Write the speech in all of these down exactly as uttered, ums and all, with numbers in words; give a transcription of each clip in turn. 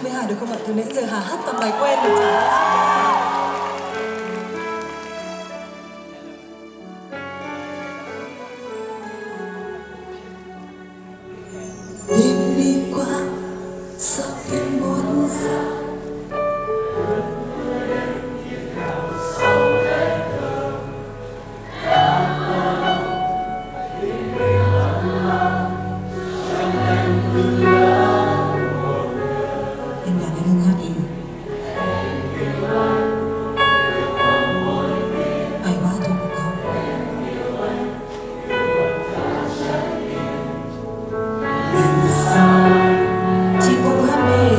với Hà được không ạ? Từ nãy giờ Hà hát toàn bài quen rồi chứ. Đêm đi qua sao em muốn ra em là cái hương hát đi ai quá thôi một câu chị cũng hát đi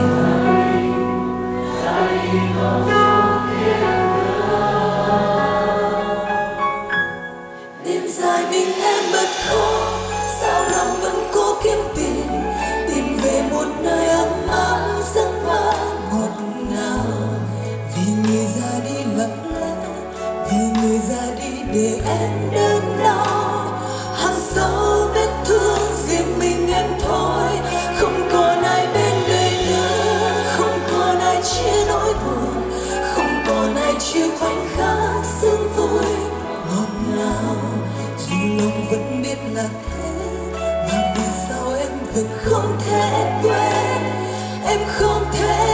đêm dài mình em bật khóc sao lòng vẫn cố kiếm tìm tìm về một nơi ấm áp giấc mơ ngọt ngào vì người ra đi lặng lẽ vì người ra đi để em đớn đau hằn sâu vết thương riêng mình em thôi không còn ai bên đời nữa không còn ai chia nỗi buồn không còn ai chia khoảnh khắc sương vui ngọt ngào dù lòng vẫn biết là thế mà vì sao em vẫn không thể quên em không thể